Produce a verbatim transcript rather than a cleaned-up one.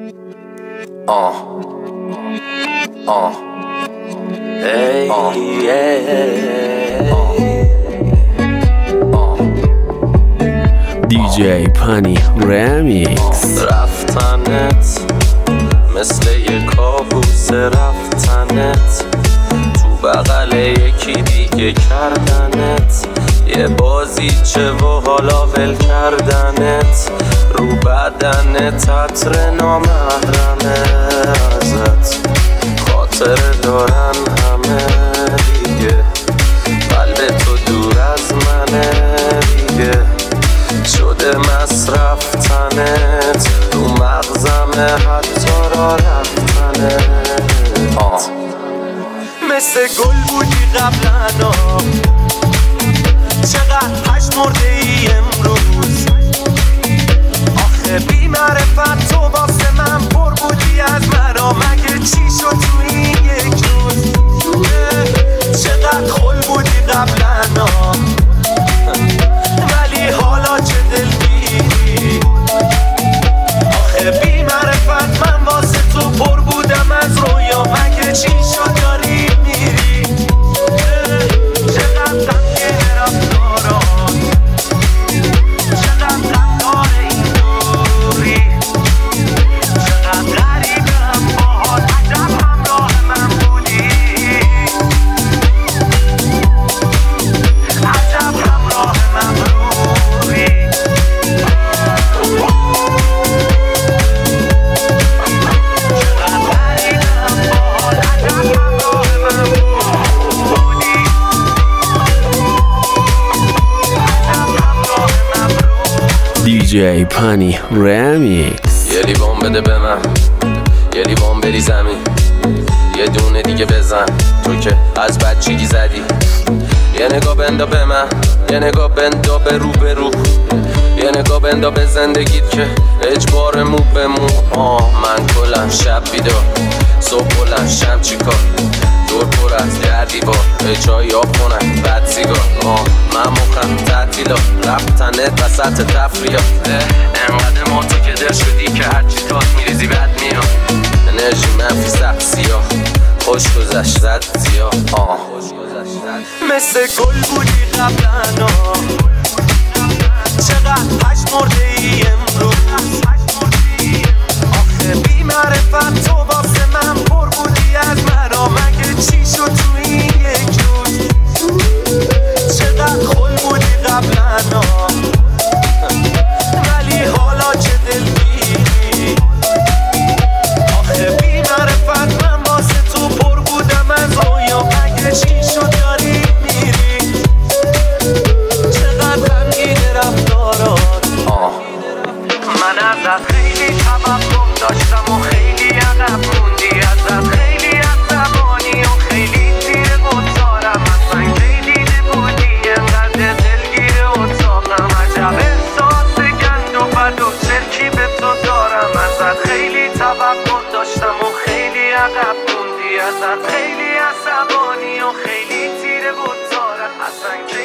Uh. Uh. Hey, uh. Yeah. Uh. Uh. دی جی پانی رمیکس. رفتنت مثل یه کابوس، رفتنت تو بغل یکی دیگه کردنت، یه بازیچه و حالا ول کردنت، رو بدنت عطر نامحرمه ازت، خاطر دارن همه دیگه، قلب تو دور از منه دیگه، شده مصرف تنت، رو مغزمه حتی را رفتنت. آه. مثل گل بودی قبلنا، چقدر هشت مرده ای امروز، آخه بی معرفت تو واسه من پر بودی از مرا، مگه چی شد تو این یک روز؟ چقدر خل بودی قبلنا، ولی حالا چه دلگیری، آخه بی معرفت من واسه تو پر بودم از رویا، مگه چی شد داری میری؟ چقدر غمگین رفتارات، چقدر غمدار این دوری، چقدر غریبم باهات، عجب همراه من بودی، عجب همراه من بودی. دی جی پانی رمیکس. یه لیوان بده به من، یه لیوان بری زمین، یه دونه دیگه بزن تو که از بچگی زدی، یه نگاه بندا به من، یه نگاه بندا به رو به رو، یه نگاه بندا به زندگیت که اجبار مو به مو. آه من کلم شب بیدار، صبح بلند شم چیکار، دور پر از گردی با به جایی آب کنن بد سیگار. آه من مخم تعطیلا، رفتنت وسط تفریح، انقدر ما تو که دل شدی که هرچی تات میریزی بد میاد، انرژی منفی سخت سیاه، خوش گذشت زد زیاد. آه مثل گل بودی قبلنا، چقدر هشت مرده ای امروز، آخه بی معرفت تو واسه من پر بودی از مرا، مگه چی شد تو این یک روز؟ چقدر خل بودی قبلنا، ولی حالا چه دلگیری، آخه بی معرفت من واسه تو پر بودم از رویا، مگه چی شد داری میری؟ چقدر غمگین رفتارات. من ازت خیلی توقع داشتم و خیلی عقب موندی، ازت خیلی عصبانی و خیلی تیره بودارم، اصلا دیده بودی انقدر دلگیر اتاقم، عجب احساس گند و بد و چرکی به تو دارم، ازت خیلی توقع داشتم و خیلی عقب موندی، ازت خیلی عصبانی و خیلی تیره بودارم، اصلا